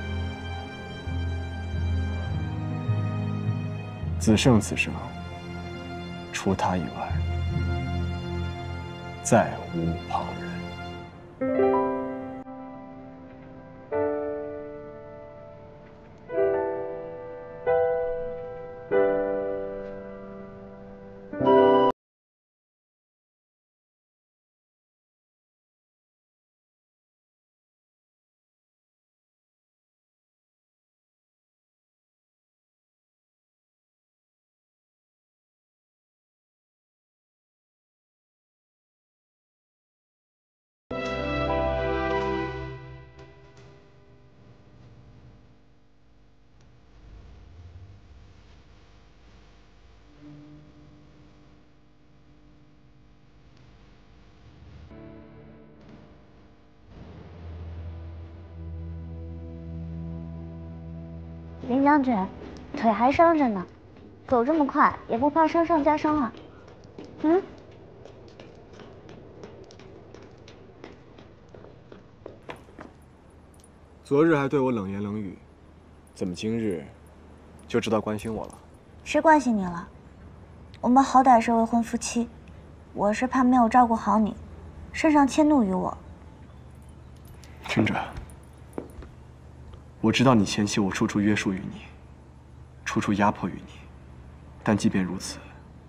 子胜此生，除他以外，再无旁人。 林将军，腿还伤着呢，走这么快也不怕伤上加伤啊？嗯？ 昨日还对我冷言冷语，怎么今日就知道关心我了？ 谁关心你了？我们好歹是未婚夫妻，我是怕没有照顾好你，圣上迁怒于我。 听着。我知道你嫌弃我处处约束于你，处处压迫于你，但即便如此，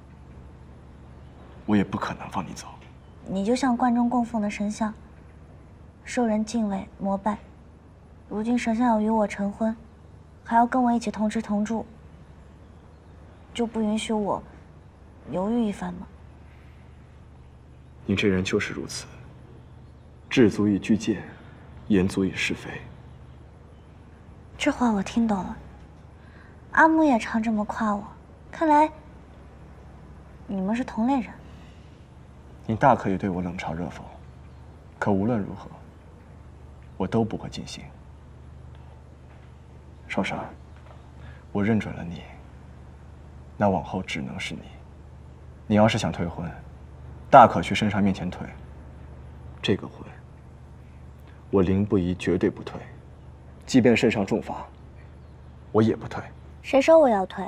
我也不可能放你走。 你就像观中供奉的神像，受人敬畏膜拜。如今神像要与我成婚，还要跟我一起同吃同住，就不允许我犹豫一番吗？ 你这人就是如此，志足以居谏，言足以是非。 这话我听懂了，阿母也常这么夸我，看来你们是同类人。 你大可以对我冷嘲热讽，可无论如何，我都不会尽兴。少商，我认准了你，那往后只能是你。你要是想退婚，大可去圣上面前退。这个婚， 我凌不疑绝对不退，即便身上重罚，我也不退。 谁说我要退？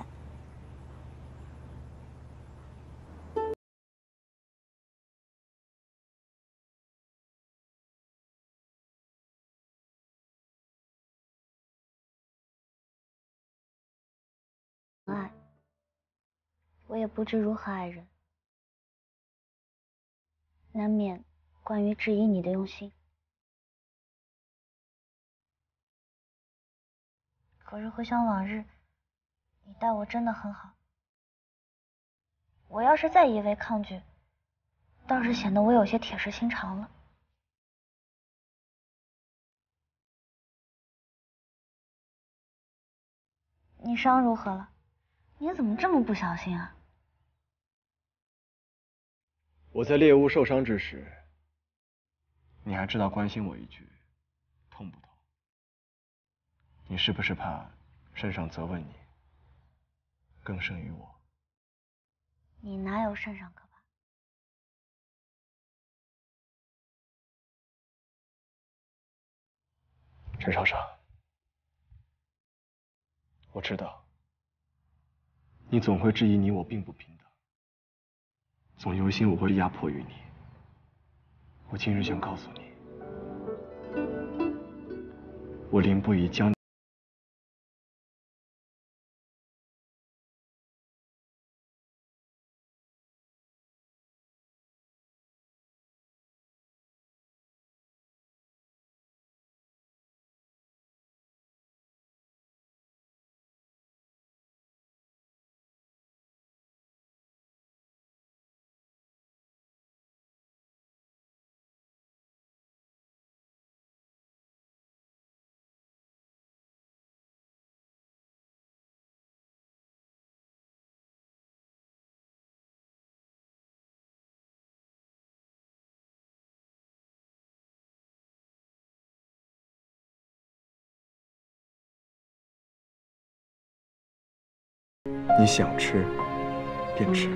爱，我也不知如何爱人，难免关于质疑你的用心。可是回想往日，你待我真的很好。我要是再一味抗拒，倒是显得我有些铁石心肠了。你伤如何了？你怎么这么不小心啊？ 我在猎物受伤之时，你还知道关心我一句，痛不痛？你是不是怕圣上责问你，更胜于我？ 你哪有圣上可怕？ 陈少商，我知道，你总会质疑你我并不平等，总忧心我会压迫于你。我今日想告诉你，我凌不疑将。你想吃，便吃。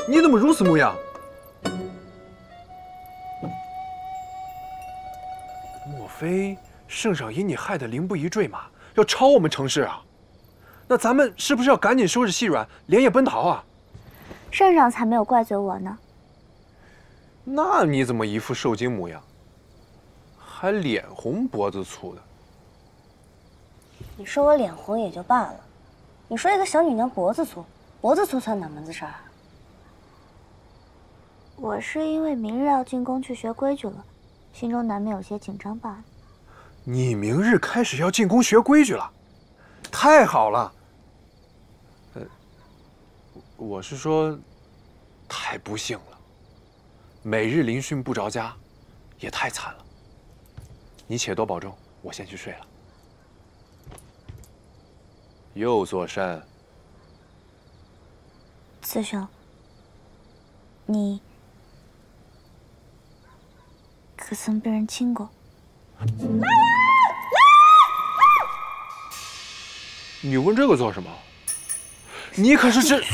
你怎么如此模样？莫非圣上因你害得凌不疑坠马，要抄我们城市啊？那咱们是不是要赶紧收拾细软，连夜奔逃啊？ 圣上才没有怪罪我呢。 那你怎么一副受惊模样，还脸红脖子粗的？ 你说我脸红也就罢了，你说一个小女娘脖子粗，脖子粗算哪门子事儿啊？我是因为明日要进宫去学规矩了，心中难免有些紧张罢了。 你明日开始要进宫学规矩了，太好了。呃，我是说，太不幸了。每日临训不着家，也太惨了。你且多保重，我先去睡了。又作甚？ 四兄，你可曾被人亲过？ 你问这个做什么？你可是这……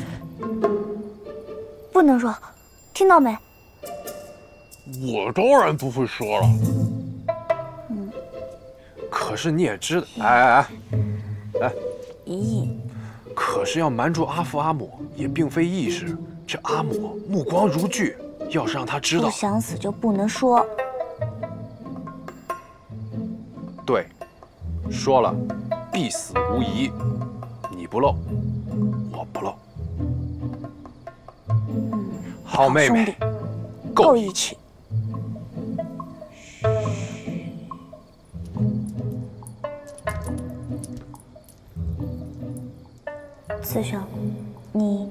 不能说，听到没？ 我当然不会说了。 嗯。 可是你也知道，哎哎哎，哎， 咦？ 可是要瞒住阿父阿母也并非易事。这阿母目光如炬，要是让他知道， 不想死就不能说。 对，说了，必死无疑。你不漏，我不漏。 嗯， 好妹妹，够义气。 四兄，你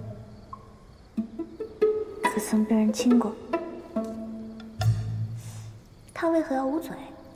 可曾被人亲过？他为何要捂嘴？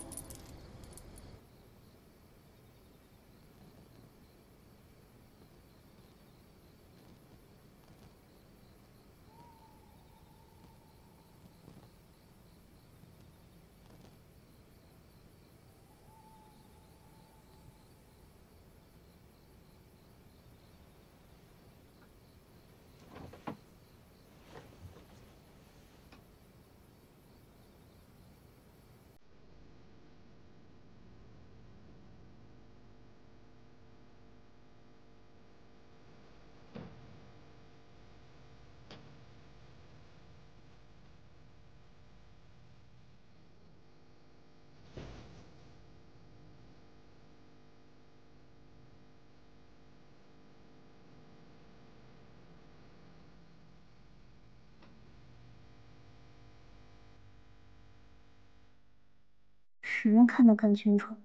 谁能看得更清楚？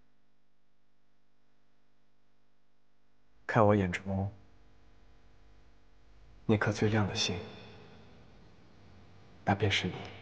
看我眼中那颗最亮的星，那便是你。